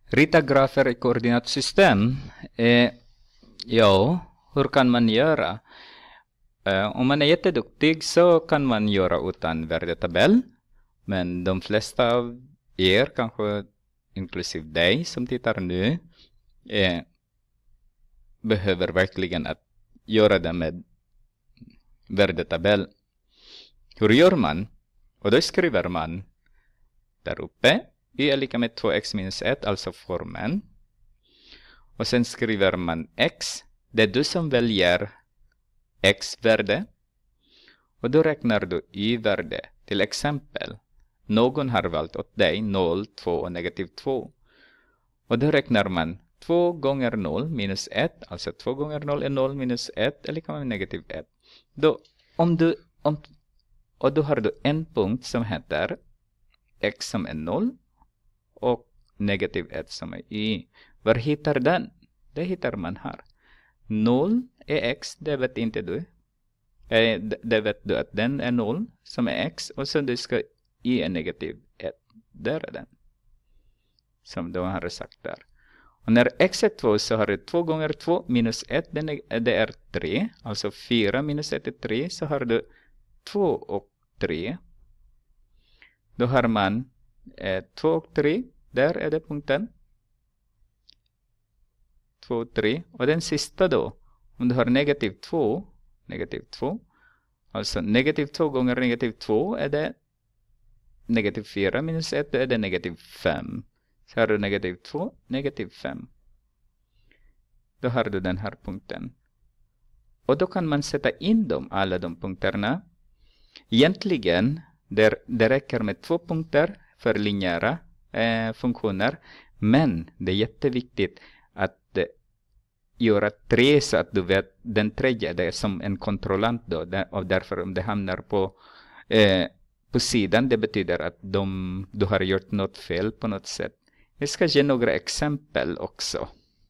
Rita grafer i koordinatsystem. Ja, hur kan man göra? Om man är jätteduktig så kan man göra utan värdetabell. Men de flesta av er, kanske inklusive dig som tittar nu, behöver verkligen att göra det med värdetabell. Hur gör man? Och då skriver man där uppe y är lika med 2x minus 1, alltså formen. Och sen skriver man x. Det är du som väljer x-värde. Och då räknar du y-värde. Till exempel, någon har valt åt dig 0, 2 och negativ 2. Och då räknar man 2 gånger 0 minus 1. Alltså 2 gånger 0 är 0 minus 1 är lika med negativ 1. Och då har du en punkt som heter x som är 0 och negativ 1 som är y. Var hittar den? Det hittar man här. 0 är x, det vet inte du. Det vet du att den är 0 som är x. Och så du ska y är negativ 1. Där är den. Som de har sagt där. Och när x är 2 så har du 2 gånger 2 minus 1. Det är 3. Alltså 4 minus 1 är 3. Så har du 2 och 3. Då har man 2 och 3. Där är det punkten. 2 och 3. Och den sista då. Om du har negativ 2. Alltså negativ 2 gånger negativ 2 är det negativ 4 minus 1. Då är det negativ 5. Så har du negativ 2, negativ 5. Då har du den här punkten. Och då kan man sätta in alla de punkterna. Egentligen, det räcker med 2 punkter för linjära funktioner. Men det är jätteviktigt att göra 3 så att du vet den tredje. Det är som en kontrollant då. Och därför om det hamnar på sidan, det betyder att du har gjort något fel på något sätt. Jag ska ge några exempel också.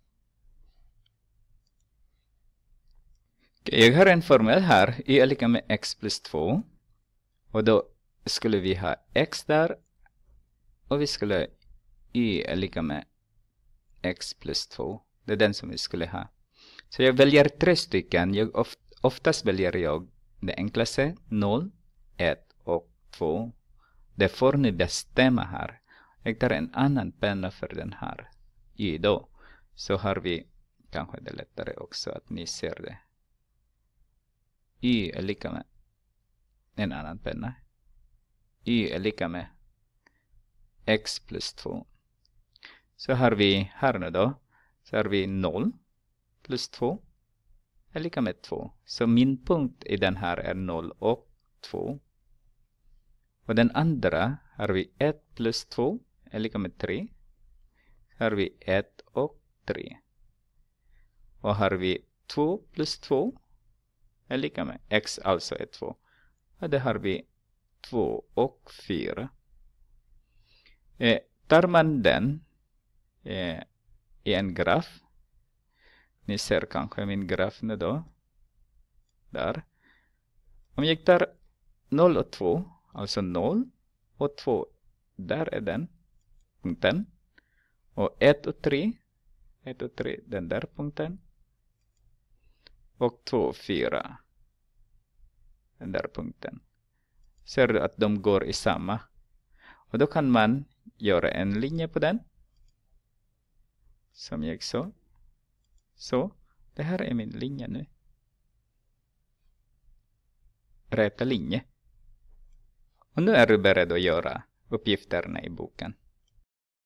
Jag har en formel här. Y är lika med x plus 2. Och då skulle vi ha x där. Och vi skulle y är lika med x plus 2. Det är den som vi skulle ha. Så jag väljer 3 stycken. Oftast väljer jag det enklaste. 0, 1 och 2. Det får ni bestämma här. Jag tar en annan penna för den här y då. Så har vi, kanske det lättare också att ni ser det. Y är lika med en annan penna. Y är lika med x plus 2. Så har vi här nu då. Så har vi 0 plus 2 är lika med 2. Så min punkt i den här är 0 och 2. Och den andra har vi 1 plus 2 är lika med 3. Här har vi 1 och 3. Och har vi 2 plus 2 är lika med x, alltså är 2. Och det har vi 2 och 4. Tar man den i en graf. Ni ser kanske min graf nu då. Där. Om jag tar 0 och 2. Alltså 0 och 2. Där är den punkten. Och 1 och 3. 1 och 3. Den där punkten. Och 2 och 4. Den där punkten. Ser du att de går i samma. Och då kan man göra en linje på den. Som jag sa. Så. Det här är min linje nu. Räta linje. Och nu är du beredd att göra uppgifterna i boken.